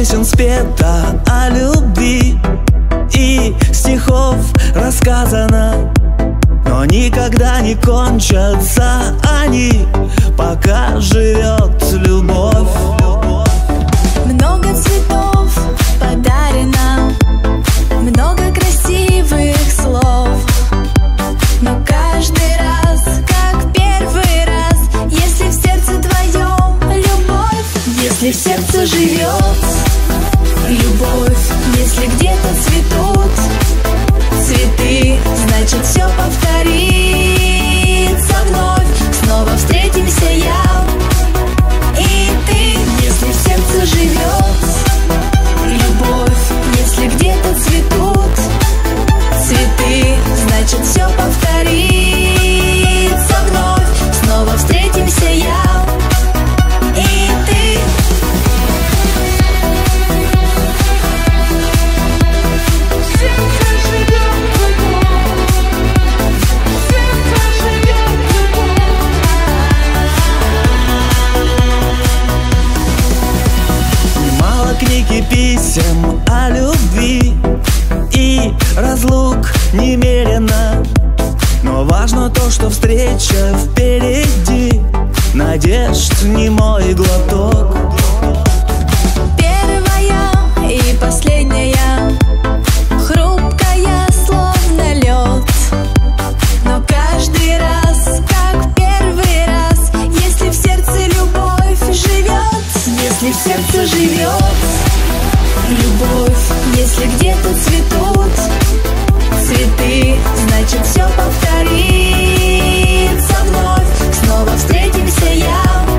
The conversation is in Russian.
песен спета о любви и стихов рассказано, но никогда не кончатся они, пока живет любовь. Много цветов подарено, много красивых слов, но каждый раз, как первый раз, если в сердце твоем любовь, если в сердце живет любовь, если где-то цветут цветы, значит все повторится вновь. Снова встретимся я и ты. Если в сердце живет любовь, если где-то цветут цветы, значит все повторится вновь. Снова встретимся я и ты. Книг и писем о любви и разлук немерено, но важно то, что встреча впереди, надежд немой глоток. Первая и последняя, хрупкая, словно лед, но каждый раз, как первый раз, если в сердце любовь живет, если в сердце живет любовь, если где-то цветут цветы, значит все повторится вновь. Снова встретимся я